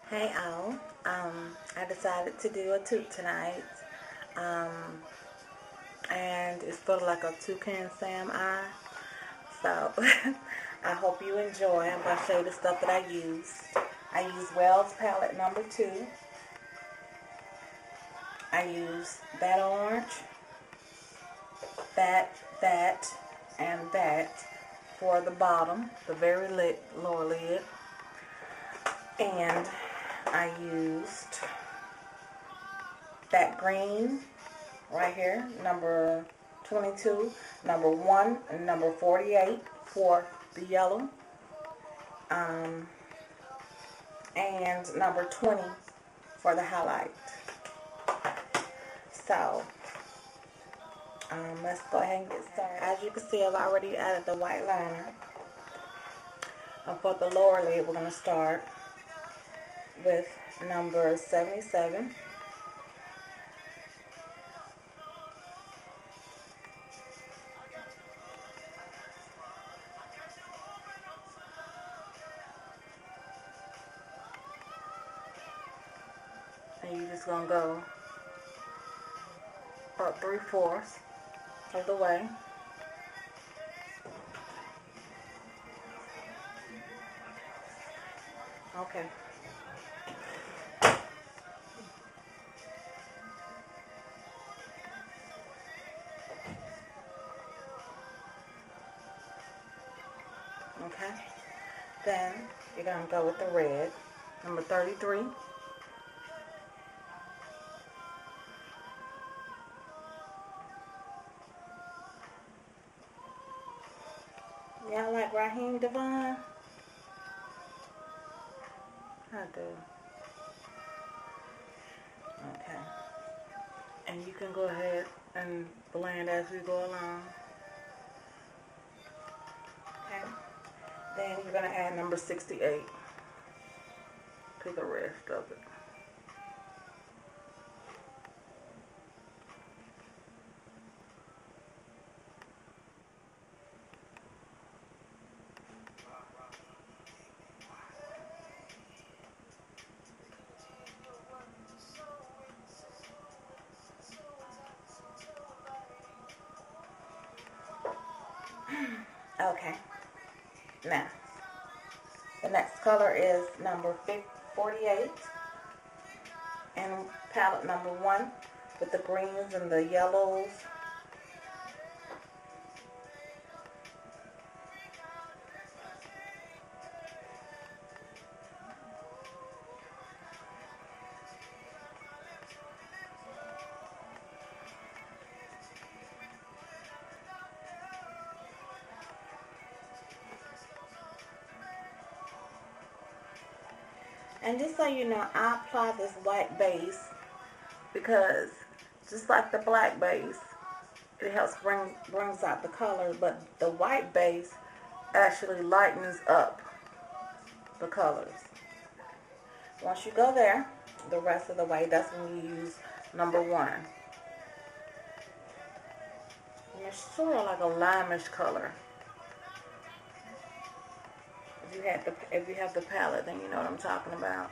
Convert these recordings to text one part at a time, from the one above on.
Hey all, I decided to do a toot tonight, um, and it's sort of like a toucan Sam eye, so I hope you enjoy. I'm going to show you the stuff that I use. I use Wells palette number 2. I use that orange, that, and that for the bottom, the very lower lid, and I used that green right here, number 22, number 1, and number 48 for the yellow, and number 20 for the highlight. So, let's go ahead and get started. As you can see, I've already added the white liner. For the lower lid, we're going to start with number 77. And you're just going to go about 3/4 of the way. Okay. Okay. Then you're going to go with the red, number 33. Y'all like Raheem Devon? I do. Okay. And you can go ahead and blend as we go along. Okay. Then you're going to add number 68 to the rest of it. Okay, now the next color is number 48 and palette number 1 with the greens and the yellows. And just so you know, I apply this white base because just like the black base, it helps brings out the color, but the white base actually lightens up the colors. Once you go there, the rest of the way, that's when you use number 1. And it's sort of like a limeish color. If you have the palette, then you know what I'm talking about.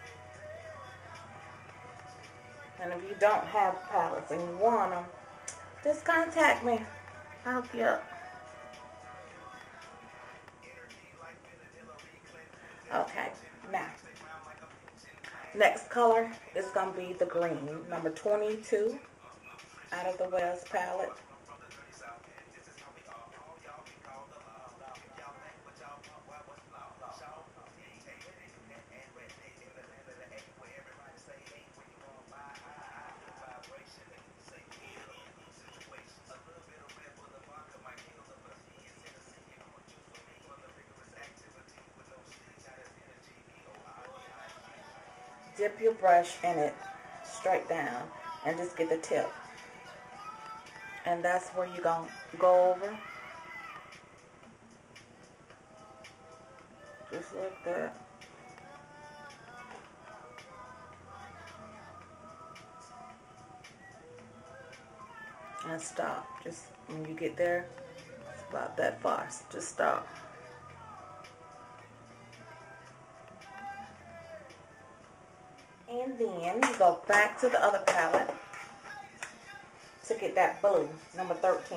And if you don't have palettes and you want them, just contact me. I'll hook you up. Okay, now, next color is going to be the green, number 22 out of the Wells palette. Dip your brush in it straight down and just get the tip. And that's where you're going to go over. Just like that. And stop. Just when you get there, it's about that far. Just stop. And then you go back to the other palette to get that blue, number 13.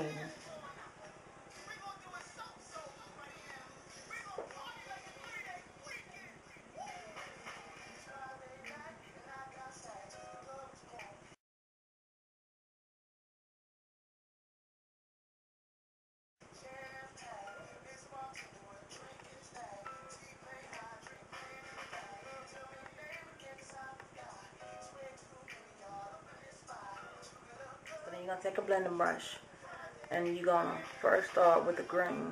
So then you're going to take a blending brush and you're going to first start with the green.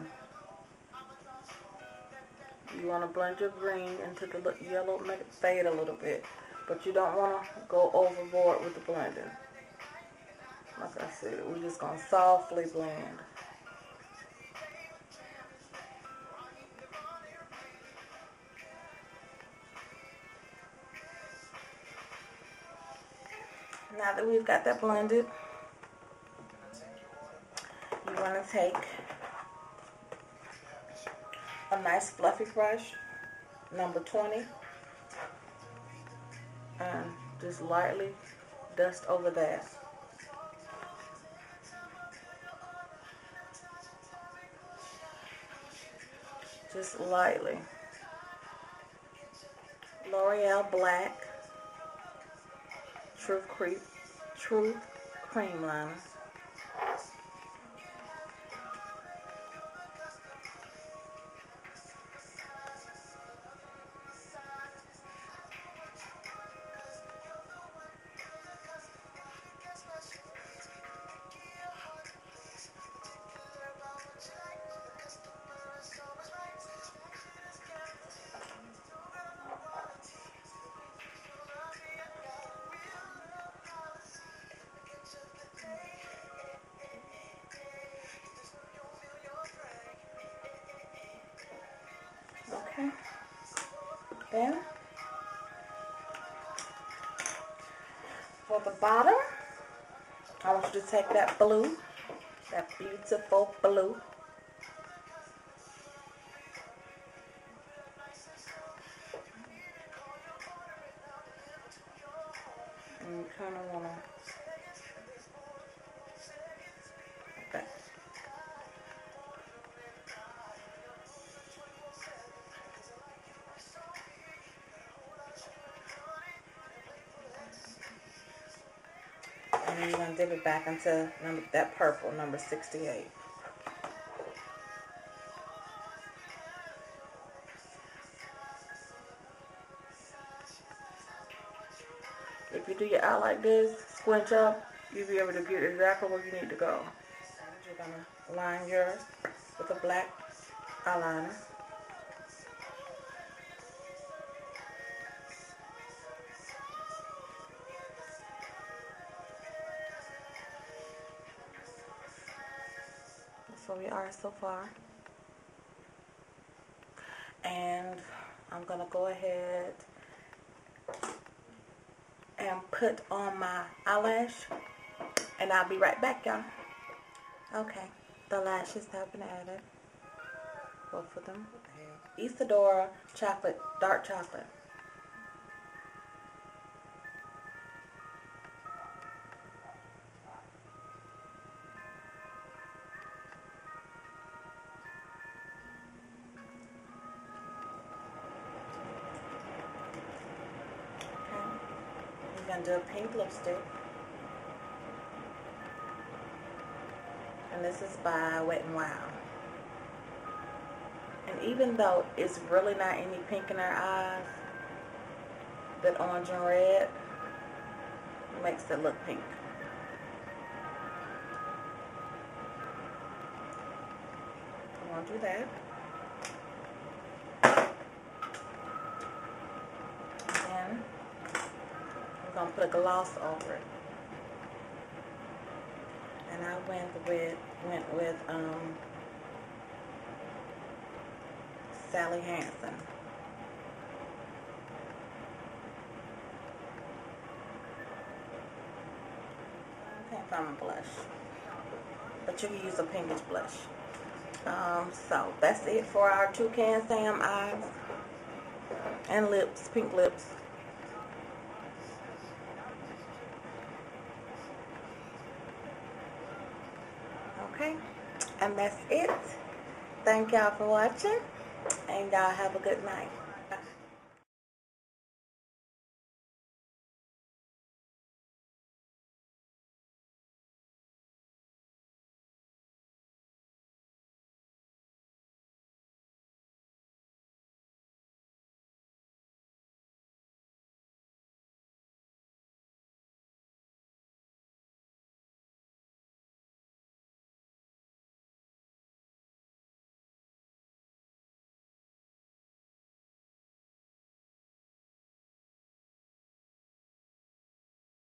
You want to blend your green into the yellow, make it fade a little bit. But you don't want to go overboard with the blending. Like I said, we're just going to softly blend. Now that we've got that blended, you want to take a nice fluffy brush, number 20, and just lightly dust over that. Just lightly. L'Oreal Black Truth Cream Liner. Okay. Then for the bottom, I want you to take that blue, that beautiful blue, and you kind of want to okay. And then you're going to dip it back into that purple, number 68. If you do your eye like this, squinch up, you'll be able to get exactly where you need to go. You're going to line yours with a black eyeliner. That's where we are so far. And I'm going to go ahead and put on my eyelash, and I'll be right back, y'all. Okay, the lashes have been added, both of them. Isadora chocolate, dark chocolate. I'm going to do a pink lipstick. And this is by Wet n Wild. And even though it's really not any pink in our eyes, that orange and red makes it look pink. I'm going to do that. And I'm going to put a gloss over it. And I went with Sally Hansen. I can't find my blush, but you can use a pinkish blush. So that's it for our Toucan Sam eyes and lips, pink lips. Okay, and that's it. Thank y'all for watching, and y'all have a good night.